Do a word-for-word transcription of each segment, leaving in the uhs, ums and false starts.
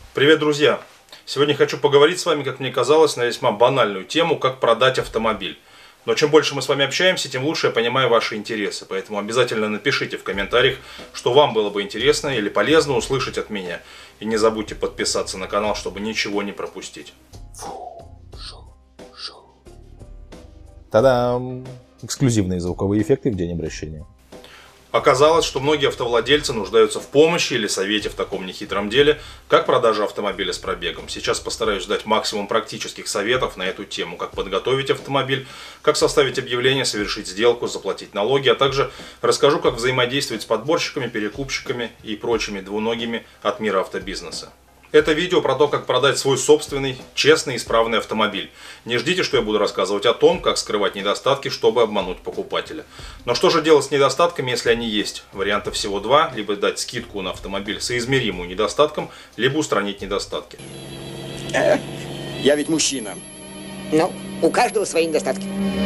Привет, друзья! Сегодня хочу поговорить с вами, как мне казалось, на весьма банальную тему, как продать автомобиль. Но чем больше мы с вами общаемся, тем лучше я понимаю ваши интересы. Поэтому обязательно напишите в комментариях, что вам было бы интересно или полезно услышать от меня. И не забудьте подписаться на канал, чтобы ничего не пропустить. Та-дам! Эксклюзивные звуковые эффекты в день обращения. Оказалось, что многие автовладельцы нуждаются в помощи или совете в таком нехитром деле, как продажа автомобиля с пробегом. Сейчас постараюсь дать максимум практических советов на эту тему, как подготовить автомобиль, как составить объявление, совершить сделку, заплатить налоги, а также расскажу, как взаимодействовать с подборщиками, перекупщиками и прочими двуногими от мира автобизнеса. Это видео про то, как продать свой собственный, честный и исправный автомобиль. Не ждите, что я буду рассказывать о том, как скрывать недостатки, чтобы обмануть покупателя. Но что же делать с недостатками, если они есть? Вариантов всего два. Либо дать скидку на автомобиль соизмеримую недостаткам, либо устранить недостатки. Э, я ведь мужчина. Ну, у каждого свои недостатки.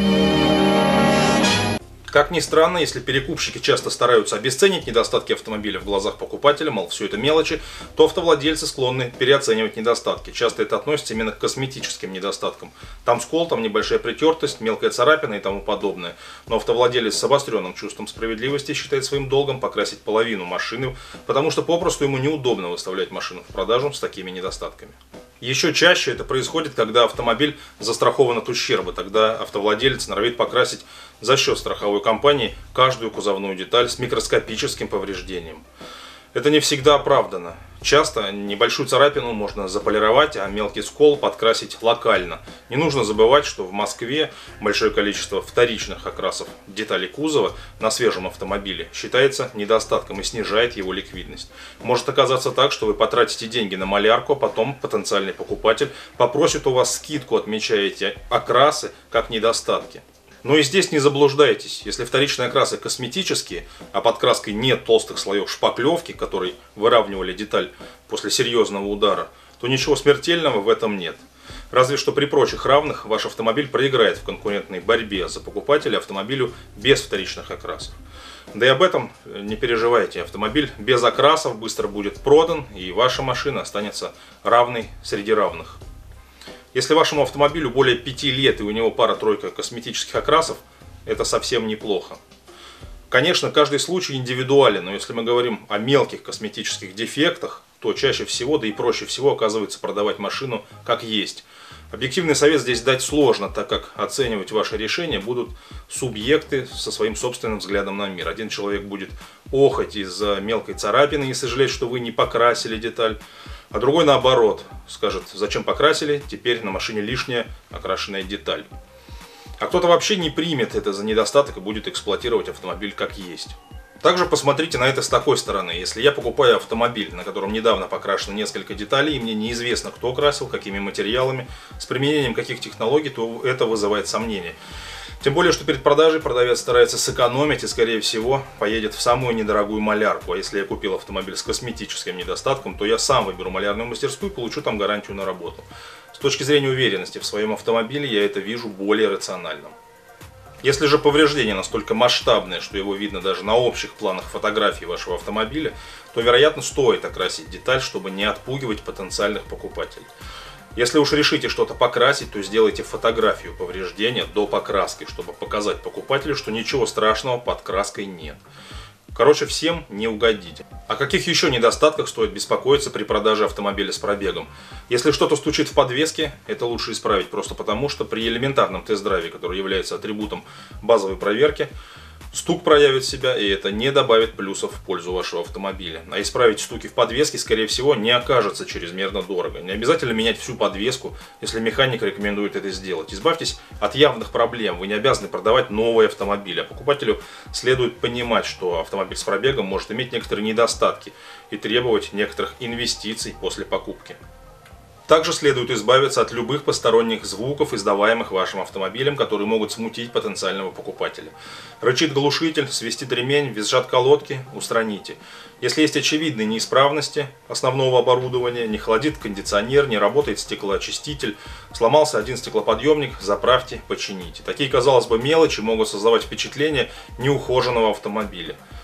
Как ни странно, если перекупщики часто стараются обесценить недостатки автомобиля в глазах покупателя, мол, все это мелочи, то автовладельцы склонны переоценивать недостатки. Часто это относится именно к косметическим недостаткам. Там скол, там небольшая притертость, мелкая царапина и тому подобное. Но автовладелец с обостренным чувством справедливости считает своим долгом покрасить половину машины, потому что попросту ему неудобно выставлять машину в продажу с такими недостатками. Еще чаще это происходит, когда автомобиль застрахован от ущерба. Тогда автовладелец норовит покрасить за счет страховой компании каждую кузовную деталь с микроскопическим повреждением. Это не всегда оправдано. Часто небольшую царапину можно заполировать, а мелкий скол подкрасить локально. Не нужно забывать, что в Москве большое количество вторичных окрасов деталей кузова на свежем автомобиле считается недостатком и снижает его ликвидность. Может оказаться так, что вы потратите деньги на малярку, а потом потенциальный покупатель попросит у вас скидку, отмечая эти окрасы как недостатки. Но и здесь не заблуждайтесь, если вторичные окрасы косметические, а под краской нет толстых слоев шпаклевки, которые выравнивали деталь после серьезного удара, то ничего смертельного в этом нет. Разве что при прочих равных ваш автомобиль проиграет в конкурентной борьбе за покупателя автомобилю без вторичных окрасов. Да и об этом не переживайте, автомобиль без окрасов быстро будет продан и ваша машина останется равной среди равных. Если вашему автомобилю более пяти лет и у него пара-тройка косметических окрасов, это совсем неплохо. Конечно, каждый случай индивидуален, но если мы говорим о мелких косметических дефектах, то чаще всего, да и проще всего оказывается продавать машину как есть. Объективный совет здесь дать сложно, так как оценивать ваше решение будут субъекты со своим собственным взглядом на мир. Один человек будет охать из-за мелкой царапины и сожалеть, что вы не покрасили деталь, а другой наоборот скажет: зачем покрасили, теперь на машине лишняя окрашенная деталь. А кто-то вообще не примет это за недостаток и будет эксплуатировать автомобиль как есть. Также посмотрите на это с такой стороны. Если я покупаю автомобиль, на котором недавно покрашено несколько деталей, и мне неизвестно, кто красил, какими материалами, с применением каких технологий, то это вызывает сомнения. Тем более, что перед продажей продавец старается сэкономить и, скорее всего, поедет в самую недорогую малярку. А если я купил автомобиль с косметическим недостатком, то я сам выберу малярную мастерскую и получу там гарантию на работу. С точки зрения уверенности в своем автомобиле я это вижу более рациональным. Если же повреждение настолько масштабное, что его видно даже на общих планах фотографий вашего автомобиля, то, вероятно, стоит окрасить деталь, чтобы не отпугивать потенциальных покупателей. Если уж решите что-то покрасить, то сделайте фотографию повреждения до покраски, чтобы показать покупателю, что ничего страшного под краской нет. Короче, всем не угодите. О каких еще недостатках стоит беспокоиться при продаже автомобиля с пробегом? Если что-то стучит в подвеске, это лучше исправить просто потому, что при элементарном тест-драйве, который является атрибутом базовой проверки, стук проявит себя, и это не добавит плюсов в пользу вашего автомобиля. А исправить стуки в подвеске, скорее всего, не окажется чрезмерно дорого. Не обязательно менять всю подвеску, если механик рекомендует это сделать. Избавьтесь от явных проблем. Вы не обязаны продавать новый автомобиль. А покупателю следует понимать, что автомобиль с пробегом может иметь некоторые недостатки и требовать некоторых инвестиций после покупки. Также следует избавиться от любых посторонних звуков, издаваемых вашим автомобилем, которые могут смутить потенциального покупателя. Рычит глушитель, свистит ремень, визжат колодки – устраните. Если есть очевидные неисправности основного оборудования, не холодит кондиционер, не работает стеклоочиститель, сломался один стеклоподъемник, заправьте, почините. Такие, казалось бы, мелочи могут создавать впечатление неухоженного автомобиля.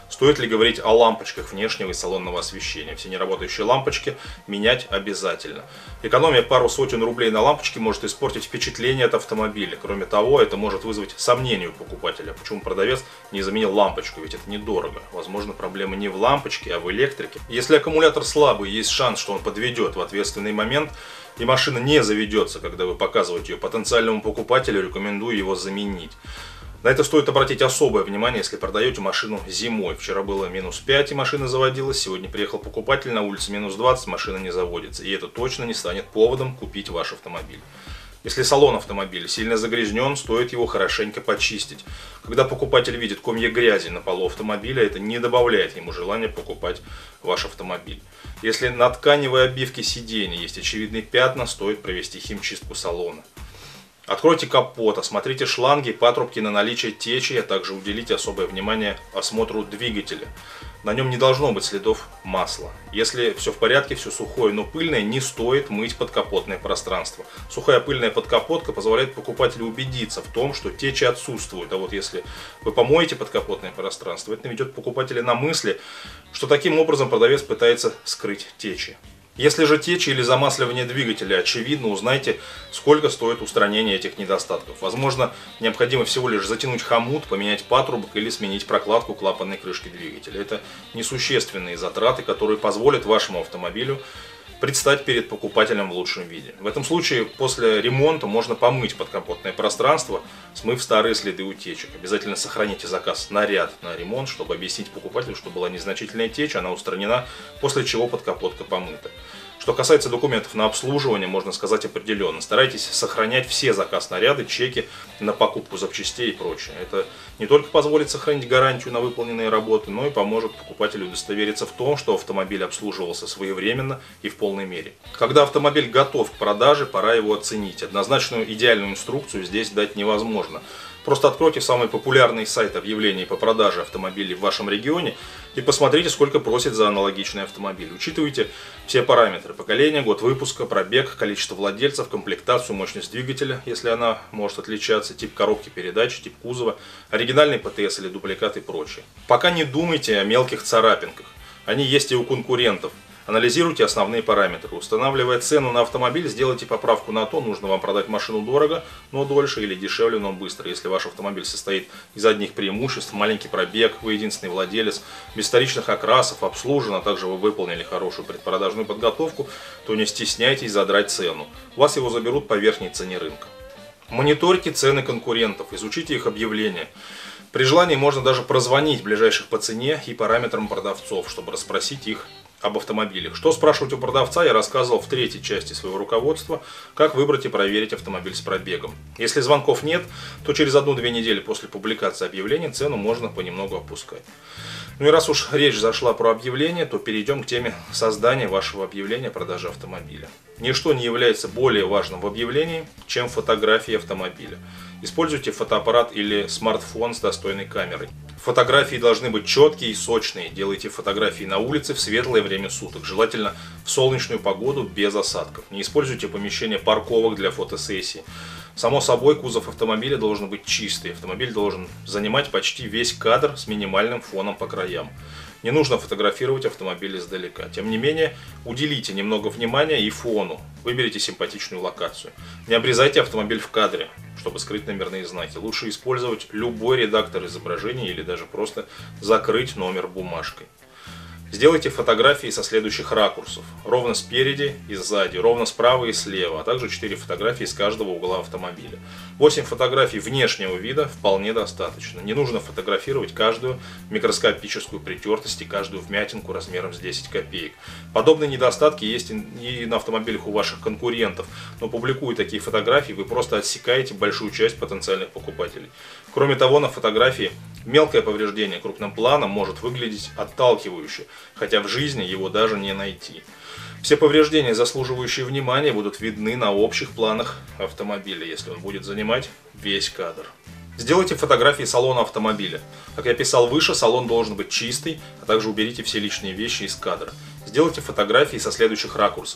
Стоит ли говорить о лампочках внешнего и салонного освещения? Все неработающие лампочки менять обязательно. Экономия пару сотен рублей на лампочке может испортить впечатление от автомобиля. Кроме того, это может вызвать сомнения у покупателя. Почему продавец не заменил лампочку? Ведь это недорого. Возможно, проблема не в лампочке, а в электрике. Если аккумулятор слабый, есть шанс, что он подведет в ответственный момент, и машина не заведется, когда вы показываете ее потенциальному покупателю, рекомендую его заменить. На это стоит обратить особое внимание, если продаете машину зимой. Вчера было минус пять и машина заводилась, сегодня приехал покупатель, на улице минус двадцать, машина не заводится. И это точно не станет поводом купить ваш автомобиль. Если салон автомобиля сильно загрязнен, стоит его хорошенько почистить. Когда покупатель видит комья грязи на полу автомобиля, это не добавляет ему желания покупать ваш автомобиль. Если на тканевой обивке сидений есть очевидные пятна, стоит провести химчистку салона. Откройте капот, осмотрите шланги, патрубки на наличие течи, а также уделите особое внимание осмотру двигателя. На нем не должно быть следов масла. Если все в порядке, все сухое, но пыльное, не стоит мыть подкапотное пространство. Сухая пыльная подкапотка позволяет покупателю убедиться в том, что течи отсутствуют. А вот если вы помоете подкапотное пространство, это наведет покупателя на мысли, что таким образом продавец пытается скрыть течи. Если же течи или замасливание двигателя очевидно, узнайте, сколько стоит устранение этих недостатков. Возможно, необходимо всего лишь затянуть хомут, поменять патрубок или сменить прокладку клапанной крышки двигателя. Это несущественные затраты, которые позволят вашему автомобилю предстать перед покупателем в лучшем виде. В этом случае после ремонта можно помыть подкапотное пространство, смыв старые следы утечек. Обязательно сохраните заказ на ряд на ремонт, чтобы объяснить покупателю, что была незначительная течь, она устранена, после чего подкапотка помыта. Что касается документов на обслуживание, можно сказать определенно. Старайтесь сохранять все заказ-наряды, чеки на покупку запчастей и прочее. Это не только позволит сохранить гарантию на выполненные работы, но и поможет покупателю удостовериться в том, что автомобиль обслуживался своевременно и в полной мере. Когда автомобиль готов к продаже, пора его оценить. Однозначную идеальную инструкцию здесь дать невозможно. Просто откройте самый популярный сайт объявлений по продаже автомобилей в вашем регионе и посмотрите, сколько просят за аналогичный автомобиль. Учитывайте все параметры: поколение, год выпуска, пробег, количество владельцев, комплектацию, мощность двигателя, если она может отличаться, тип коробки передач, тип кузова, оригинальный ПТС или дубликат и прочее. Пока не думайте о мелких царапинках. Они есть и у конкурентов. Анализируйте основные параметры. Устанавливая цену на автомобиль, сделайте поправку на то, нужно вам продать машину дорого, но дольше, или дешевле, но быстро. Если ваш автомобиль состоит из одних преимуществ: маленький пробег, вы единственный владелец, без вторичных окрасов, обслужен, а также вы выполнили хорошую предпродажную подготовку, то не стесняйтесь задрать цену. У вас его заберут по верхней цене рынка. Мониторьте цены конкурентов, изучите их объявления. При желании можно даже прозвонить ближайших по цене и параметрам продавцов, чтобы расспросить их об автомобилях. Что спрашивать у продавца, я рассказывал в третьей части своего руководства, как выбрать и проверить автомобиль с пробегом. Если звонков нет, то через одну-две недели после публикации объявления цену можно понемногу опускать. Ну и раз уж речь зашла про объявление, то перейдем к теме создания вашего объявления о продаже автомобиля. Ничто не является более важным в объявлении, чем фотографии автомобиля. Используйте фотоаппарат или смартфон с достойной камерой. Фотографии должны быть четкие и сочные. Делайте фотографии на улице в светлое время суток, желательно в солнечную погоду без осадков. Не используйте помещение парковок для фотосессий. Само собой, кузов автомобиля должен быть чистый. Автомобиль должен занимать почти весь кадр с минимальным фоном по краям. Не нужно фотографировать автомобиль издалека. Тем не менее, уделите немного внимания и фону. Выберите симпатичную локацию. Не обрезайте автомобиль в кадре, чтобы скрыть номерные знаки. Лучше использовать любой редактор изображений или даже просто закрыть номер бумажкой. Сделайте фотографии со следующих ракурсов: ровно спереди и сзади, ровно справа и слева, а также четыре фотографии с каждого угла автомобиля. восемь фотографий внешнего вида вполне достаточно. Не нужно фотографировать каждую микроскопическую притертость и каждую вмятинку размером с десять копеек. Подобные недостатки есть и на автомобилях у ваших конкурентов, но публикуя такие фотографии, вы просто отсекаете большую часть потенциальных покупателей. Кроме того, на фотографии мелкое повреждение крупным планом может выглядеть отталкивающе, хотя в жизни его даже не найти. Все повреждения, заслуживающие внимания, будут видны на общих планах автомобиля, если он будет занимать весь кадр. Сделайте фотографии салона автомобиля. Как я писал выше, салон должен быть чистый, а также уберите все лишние вещи из кадра. Сделайте фотографии со следующих ракурсов: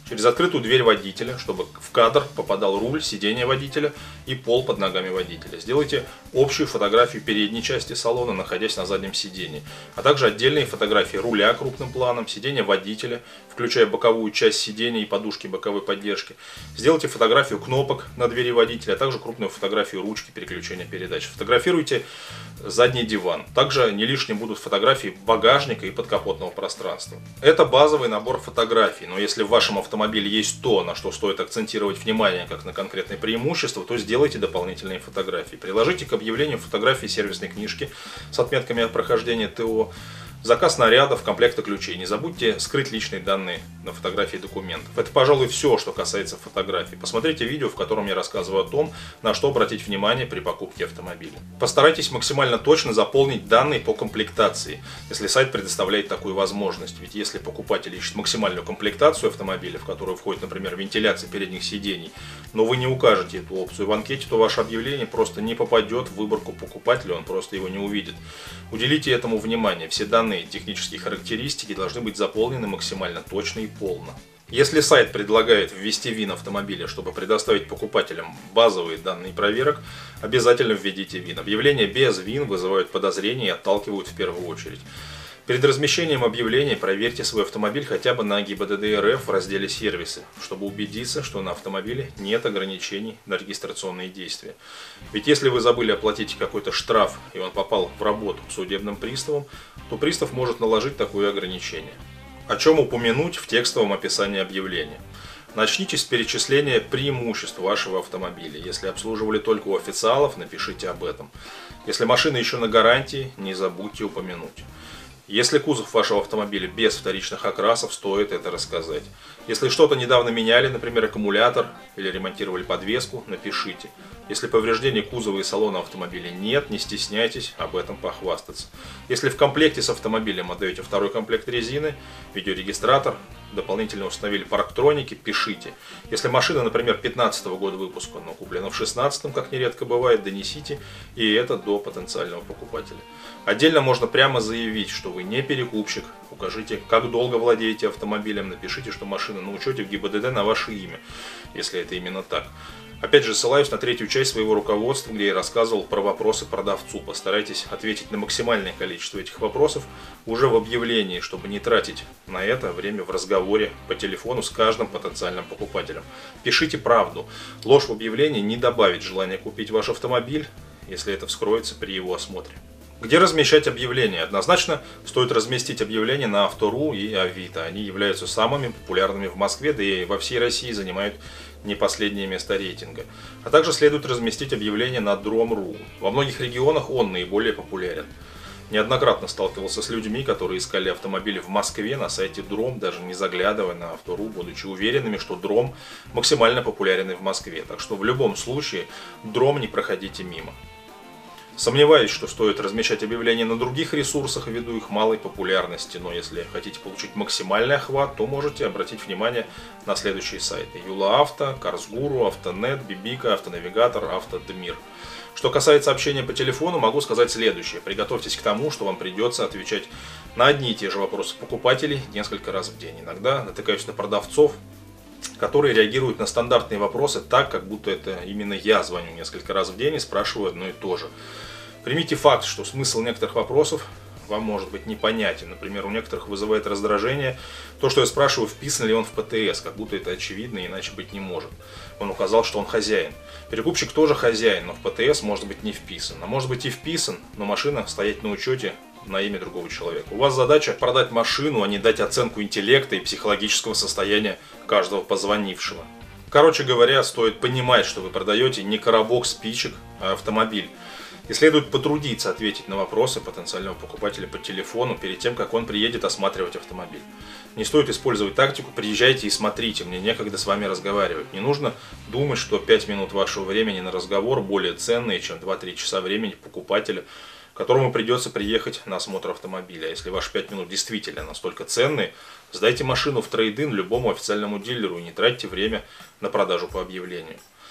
через открытую дверь водителя, чтобы в кадр попадал руль, сиденье водителя и пол под ногами водителя. Сделайте общую фотографию передней части салона, находясь на заднем сиденье, а также отдельные фотографии руля крупным планом, сиденья водителя, включая боковую часть сиденья и подушки боковой поддержки. Сделайте фотографию кнопок на двери водителя, а также крупную фотографию ручки переключения передач. Фотографируйте задний диван. Также не лишним будут фотографии багажника и подкапотного пространства. Это базовый набор фотографий, но если в вашем автомобиле есть то, на что стоит акцентировать внимание, как на конкретные преимущества, то сделайте дополнительные фотографии. Приложите к объявлению фотографии сервисной книжки с отметками о прохождении ТО, заказ нарядов, комплекта ключей. Не забудьте скрыть личные данные на фотографии документов. Это, пожалуй, все, что касается фотографий. Посмотрите видео, в котором я рассказываю о том, на что обратить внимание при покупке автомобиля. Постарайтесь максимально точно заполнить данные по комплектации, если сайт предоставляет такую возможность. Ведь если покупатель ищет максимальную комплектацию автомобиля, в которую входит, например, вентиляция передних сидений, но вы не укажете эту опцию в анкете, то ваше объявление просто не попадет в выборку покупателя, он просто его не увидит. Уделите этому внимание. Все данные технические характеристики должны быть заполнены максимально точно и полно. Если сайт предлагает ввести ВИН автомобиля, чтобы предоставить покупателям базовые данные проверок, обязательно введите ВИН. Объявления без ВИН вызывают подозрения и отталкивают в первую очередь. Перед размещением объявления проверьте свой автомобиль хотя бы на ГИБДД.РФ в разделе «Сервисы», чтобы убедиться, что на автомобиле нет ограничений на регистрационные действия. Ведь если вы забыли оплатить какой-то штраф и он попал в работу к судебным приставам, то пристав может наложить такое ограничение. О чем упомянуть в текстовом описании объявления. Начните с перечисления преимуществ вашего автомобиля. Если обслуживали только у официалов, напишите об этом. Если машина еще на гарантии, не забудьте упомянуть. Если кузов вашего автомобиля без вторичных окрасов, стоит это рассказать. Если что-то недавно меняли, например, аккумулятор или ремонтировали подвеску, напишите. Если повреждений кузова и салона автомобиля нет, не стесняйтесь об этом похвастаться. Если в комплекте с автомобилем отдаете второй комплект резины, видеорегистратор, дополнительно установили парктроники, пишите. Если машина, например, пятнадцатого года выпуска, но куплена в шестнадцатом, как нередко бывает, донесите и это до потенциального покупателя. Отдельно можно прямо заявить, что вы не перекупщик, укажите, как долго владеете автомобилем, напишите, что машина на учете в ГИБДД на ваше имя, если это именно так. Опять же, ссылаюсь на третью часть своего руководства, где я рассказывал про вопросы продавцу. Постарайтесь ответить на максимальное количество этих вопросов уже в объявлении, чтобы не тратить на это время в разговоре по телефону с каждым потенциальным покупателем. Пишите правду. Ложь в объявлении не добавит желания купить ваш автомобиль, если это вскроется при его осмотре. Где размещать объявления? Однозначно стоит разместить объявления на Авто.ру и Авито. Они являются самыми популярными в Москве, да и во всей России занимают не последнее место рейтинга. А также следует разместить объявление на Дром.ру. Во многих регионах он наиболее популярен. Неоднократно сталкивался с людьми, которые искали автомобили в Москве на сайте Дром, даже не заглядывая на Авто.ру, будучи уверенными, что Дром максимально популярен и в Москве. Так что в любом случае Дром не проходите мимо. Сомневаюсь, что стоит размещать объявления на других ресурсах ввиду их малой популярности, но если хотите получить максимальный охват, то можете обратить внимание на следующие сайты: Юла-Авто, Карсгуру, Автонет, Бибика, Автонавигатор, Автодмир. Что касается общения по телефону, могу сказать следующее. Приготовьтесь к тому, что вам придется отвечать на одни и те же вопросы покупателей несколько раз в день. Иногда натыкаюсь на продавцов, которые реагируют на стандартные вопросы так, как будто это именно я звоню несколько раз в день и спрашиваю одно и то же. Примите факт, что смысл некоторых вопросов вам может быть непонятен. Например, у некоторых вызывает раздражение то, что я спрашиваю, вписан ли он в ПТС, как будто это очевидно, иначе быть не может. Он указал, что он хозяин. Перекупщик тоже хозяин, но в ПТС может быть не вписан. А может быть и вписан, но машина стоять на учете на имя другого человека. У вас задача продать машину, а не дать оценку интеллекта и психологического состояния каждого позвонившего. Короче говоря, стоит понимать, что вы продаете не коробок спичек, а автомобиль. И следует потрудиться ответить на вопросы потенциального покупателя по телефону перед тем, как он приедет осматривать автомобиль. Не стоит использовать тактику «приезжайте и смотрите, мне некогда с вами разговаривать». Не нужно думать, что пять минут вашего времени на разговор более ценные, чем два-три часа времени покупателя, которому придется приехать на осмотр автомобиля. А если ваши пять минут действительно настолько ценные, сдайте машину в трейд-ин любому официальному дилеру и не тратьте время на продажу по объявлению.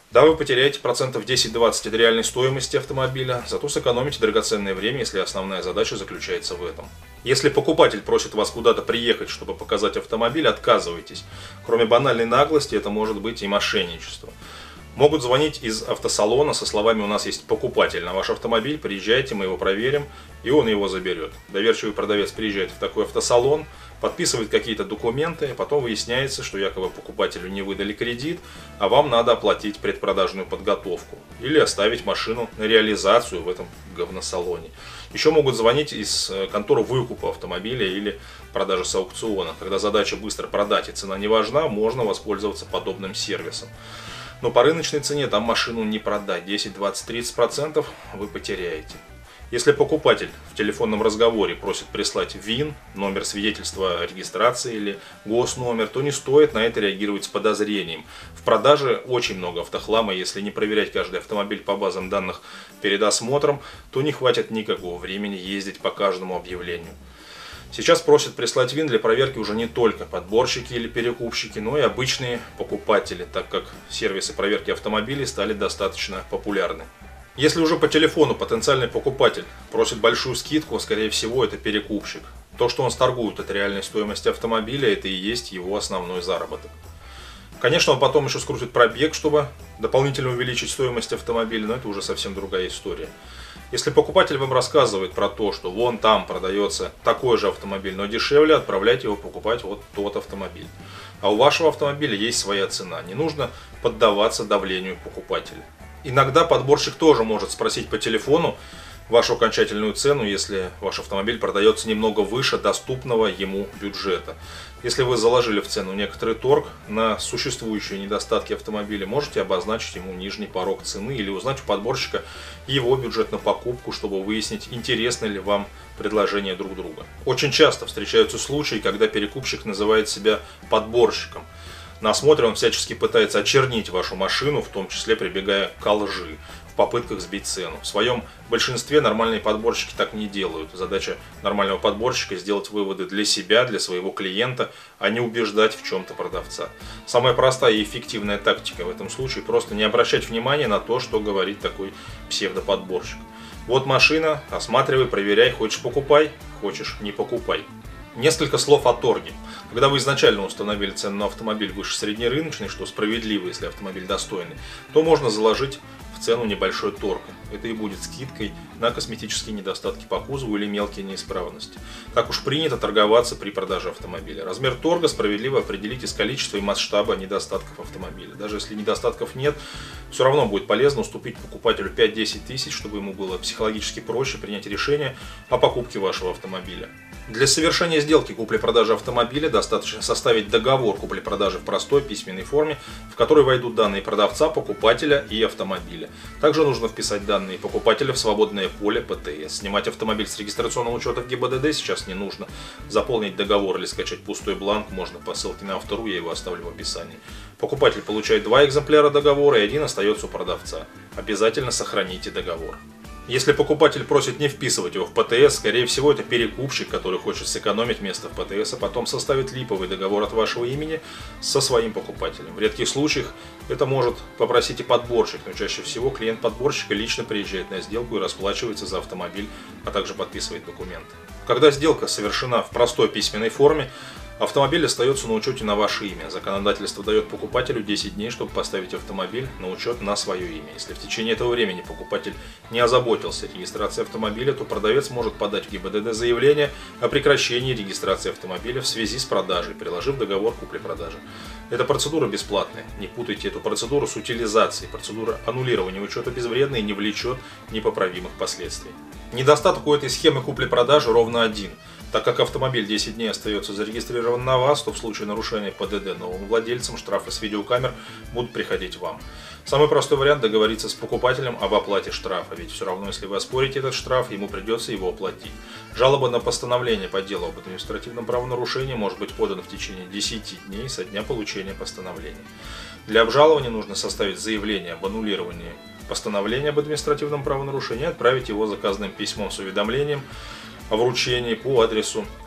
Да, вы потеряете процентов десять-двадцать от реальной стоимости автомобиля, зато сэкономите драгоценное время, если основная задача заключается в этом. Если покупатель просит вас куда-то приехать, чтобы показать автомобиль, отказывайтесь. Кроме банальной наглости, это может быть и мошенничество. Могут звонить из автосалона со словами: «У нас есть покупатель на ваш автомобиль, приезжайте, мы его проверим», и он его заберет. Доверчивый продавец приезжает в такой автосалон, подписывает какие-то документы, потом выясняется, что якобы покупателю не выдали кредит, а вам надо оплатить предпродажную подготовку или оставить машину на реализацию в этом говносалоне. Еще могут звонить из конторы выкупа автомобиля или продажи с аукциона. Когда задача быстро продать и цена не важна, можно воспользоваться подобным сервисом. Но по рыночной цене там машину не продать, десять, двадцать, тридцать процентов вы потеряете. Если покупатель в телефонном разговоре просит прислать ВИН, номер свидетельства о регистрации или госномер, то не стоит на это реагировать с подозрением. В продаже очень много автохлама, если не проверять каждый автомобиль по базам данных перед осмотром, то не хватит никакого времени ездить по каждому объявлению. Сейчас просят прислать ВИН для проверки уже не только подборщики или перекупщики, но и обычные покупатели, так как сервисы проверки автомобилей стали достаточно популярны. Если уже по телефону потенциальный покупатель просит большую скидку, скорее всего это перекупщик. То, что он сторгует от реальной стоимости автомобиля, это и есть его основной заработок. Конечно, он потом еще скрутит пробег, чтобы дополнительно увеличить стоимость автомобиля, но это уже совсем другая история. Если покупатель вам рассказывает про то, что вон там продается такой же автомобиль, но дешевле, отправляйте его покупать вот тот автомобиль. А у вашего автомобиля есть своя цена, не нужно поддаваться давлению покупателя. Иногда подборщик тоже может спросить по телефону вашу окончательную цену, если ваш автомобиль продается немного выше доступного ему бюджета. Если вы заложили в цену некоторый торг на существующие недостатки автомобиля, можете обозначить ему нижний порог цены или узнать у подборщика его бюджет на покупку, чтобы выяснить, интересно ли вам предложение друг друга. Очень часто встречаются случаи, когда перекупщик называет себя подборщиком. На осмотре он всячески пытается очернить вашу машину, в том числе прибегая к лжи, в попытках сбить цену. В своем большинстве нормальные подборщики так не делают. Задача нормального подборщика — сделать выводы для себя, для своего клиента, а не убеждать в чем-то продавца. Самая простая и эффективная тактика в этом случае — просто не обращать внимания на то, что говорит такой псевдоподборщик. Вот машина, осматривай, проверяй, хочешь — покупай, хочешь — не покупай. Несколько слов о торге. Когда вы изначально установили цену на автомобиль выше среднерыночной, что справедливо, если автомобиль достойный, то можно заложить в цену небольшой торг. Это и будет скидкой на косметические недостатки по кузову или мелкие неисправности. Так уж принято торговаться при продаже автомобиля. Размер торга справедливо определить из количества и масштаба недостатков автомобиля. Даже если недостатков нет, все равно будет полезно уступить покупателю пять-десять тысяч, чтобы ему было психологически проще принять решение о покупке вашего автомобиля. Для совершения сделки купли-продажи автомобиля достаточно составить договор купли-продажи в простой письменной форме, в который войдут данные продавца, покупателя и автомобиля. Также нужно вписать данные покупателя в свободное поле пэ тэ эс. Снимать автомобиль с регистрационного учета в гэ бэ дэ дэ сейчас не нужно. Заполнить договор или скачать пустой бланк можно по ссылке на автору, я его оставлю в описании. Покупатель получает два экземпляра договора и один остается у продавца. Обязательно сохраните договор. Если покупатель просит не вписывать его в пэ тэ эс, скорее всего это перекупщик, который хочет сэкономить место в пэ тэ эс, а потом составит липовый договор от вашего имени со своим покупателем. В редких случаях это может попросить и подборщик, но чаще всего клиент подборщика лично приезжает на сделку и расплачивается за автомобиль, а также подписывает документы. Когда сделка совершена в простой письменной форме, автомобиль остается на учете на ваше имя. Законодательство дает покупателю десять дней, чтобы поставить автомобиль на учет на свое имя. Если в течение этого времени покупатель не озаботился регистрацией автомобиля, то продавец может подать в гэ бэ дэ дэ заявление о прекращении регистрации автомобиля в связи с продажей, приложив договор купли-продажи. Эта процедура бесплатная. Не путайте эту процедуру с утилизацией. Процедура аннулирования учета безвредна и не влечет непоправимых последствий. Недостаток у этой схемы купли-продажи ровно один. Так как автомобиль десять дней остается зарегистрирован на вас, то в случае нарушения пэ дэ дэ новым владельцам штрафы с видеокамер будут приходить вам. Самый простой вариант — договориться с покупателем об оплате штрафа, ведь все равно, если вы оспорите этот штраф, ему придется его оплатить. Жалоба на постановление по делу об административном правонарушении может быть подана в течение десяти дней со дня получения постановления. Для обжалования нужно составить заявление об аннулировании постановления об административном правонарушении и отправить его заказным письмом с уведомлением о вручении по адресу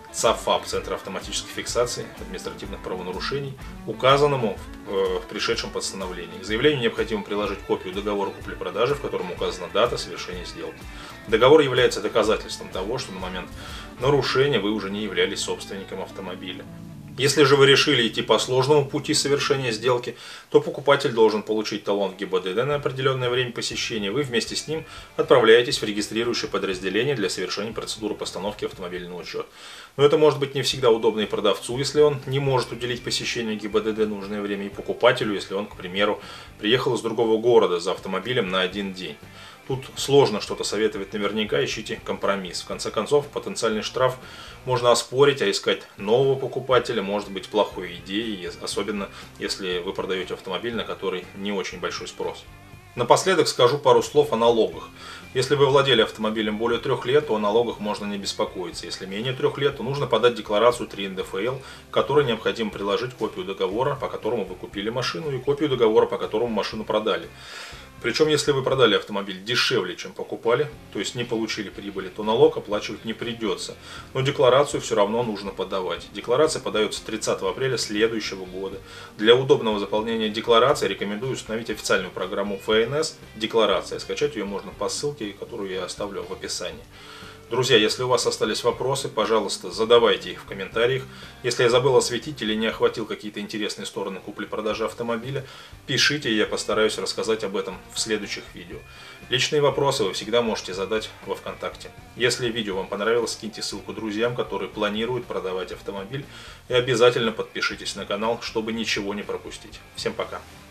ЦАФАП, Центр автоматической фиксации административных правонарушений, указанному в, в пришедшем постановлении. К заявлению необходимо приложить копию договора купли-продажи, в котором указана дата совершения сделки. Договор является доказательством того, что на момент нарушения вы уже не являлись собственником автомобиля. Если же вы решили идти по сложному пути совершения сделки, то покупатель должен получить талон в ГИБДД на определенное время посещения. Вы вместе с ним отправляетесь в регистрирующее подразделение для совершения процедуры постановки автомобиля на учет. Но это может быть не всегда удобно и продавцу, если он не может уделить посещению ГИБДД нужное время, и покупателю, если он, к примеру, приехал из другого города за автомобилем на один день. Тут сложно что-то советовать наверняка, ищите компромисс. В конце концов, потенциальный штраф можно оспорить, а искать нового покупателя может быть плохой идеей, особенно если вы продаете автомобиль, на который не очень большой спрос. Напоследок скажу пару слов о налогах. Если вы владели автомобилем более трех лет, то о налогах можно не беспокоиться. Если менее трех лет, то нужно подать декларацию три эн дэ эф эл, к которой необходимо приложить копию договора, по которому вы купили машину, и копию договора, по которому машину продали. Причем, если вы продали автомобиль дешевле, чем покупали, то есть не получили прибыли, то налог оплачивать не придется. Но декларацию все равно нужно подавать. Декларация подается тридцатого апреля следующего года. Для удобного заполнения декларации рекомендую установить официальную программу эф эн эс «Декларация». Скачать ее можно по ссылке, которую я оставлю в описании. Друзья, если у вас остались вопросы, пожалуйста, задавайте их в комментариях. Если я забыл осветить или не охватил какие-то интересные стороны купли-продажи автомобиля, пишите, и я постараюсь рассказать об этом в следующих видео. Личные вопросы вы всегда можете задать во ВКонтакте. Если видео вам понравилось, скиньте ссылку друзьям, которые планируют продавать автомобиль, и обязательно подпишитесь на канал, чтобы ничего не пропустить. Всем пока!